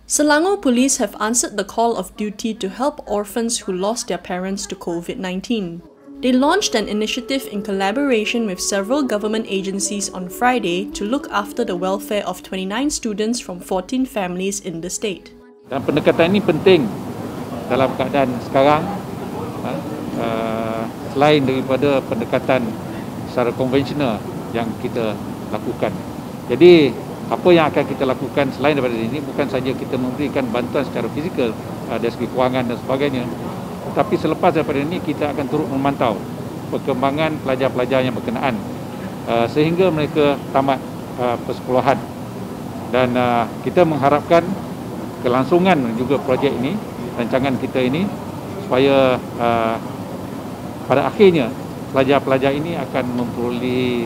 Selangor Police have answered the call of duty to help orphans who lost their parents to COVID-19. They launched an initiative in collaboration with several government agencies on Friday to look after the welfare of 29 students from 14 families in the state. Dan pendekatan ini penting dalam keadaan sekarang, selain daripada pendekatan secara konvensional yang kita lakukan. Jadi, apa yang akan kita lakukan selain daripada ini bukan saja kita memberikan bantuan secara fizikal dari segi kewangan dan sebagainya, tetapi selepas daripada ini kita akan turut memantau perkembangan pelajar-pelajar yang berkenaan sehingga mereka tamat persekolahan. Dan kita mengharapkan kelangsungan juga projek ini, rancangan kita ini, supaya pada akhirnya pelajar-pelajar ini akan memperoleh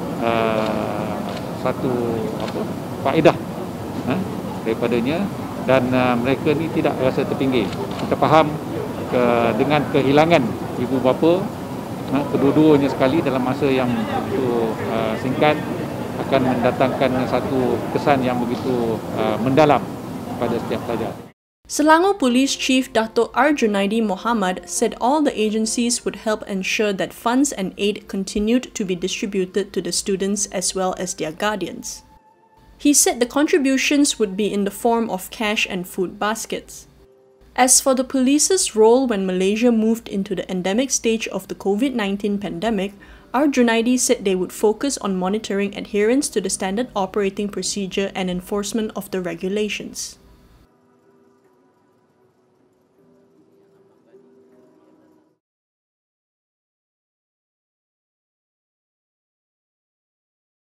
satu faedah daripadanya, dan mereka ni tidak rasa terpinggir. Kita faham dengan kehilangan ibu bapa kedua-duanya sekali dalam masa yang begitu singkat akan mendatangkan satu kesan yang begitu mendalam pada setiap pelajar. Selangor Police Chief Dato' R. Junaidi Mohamad said all the agencies would help ensure that funds and aid continued to be distributed to the students as well as their guardians. He said the contributions would be in the form of cash and food baskets. As for the police's role when Malaysia moved into the endemic stage of the COVID-19 pandemic, R. Junaidi said they would focus on monitoring adherence to the standard operating procedure and enforcement of the regulations.